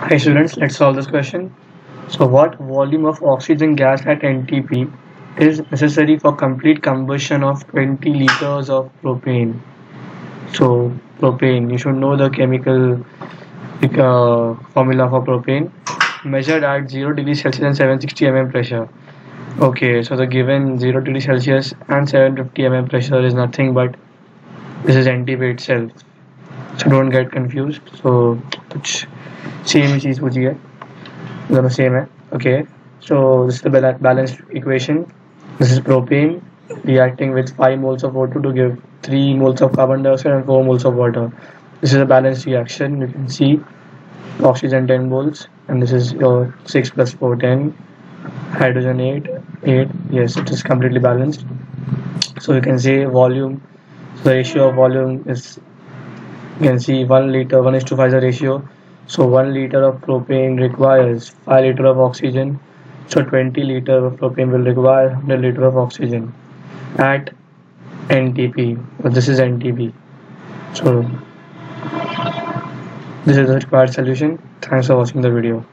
Hi students, let's solve this question. So what volume of oxygen gas at NTP is necessary for complete combustion of 20 liters of propane? So propane, you should know the chemical formula for propane, measured at 0 degrees Celsius and 760 mm pressure. Okay, so the given 0 degrees Celsius and 750 mm pressure is nothing but this is NTP itself. So don't get confused. So कुछ same चीज पूछी है, दोनों same है. Okay, so this is the balanced equation. This is propane reacting with 5 moles of O2 to give 3 moles of carbon dioxide and 4 moles of water. This is a balanced reaction. You can see oxygen 10 moles and this is your 6 plus 4 10, hydrogen 8. Yes, it is completely balanced. So you can say volume, so the ratio of volume is, you can see 1 liter 1 is to 5 is the ratio. So 1 liter of propane requires 5 liter of oxygen. So 20 liter of propane will require 100 liter of oxygen at NTP. But this is NTP. So this is the required solution. Thanks for watching the video.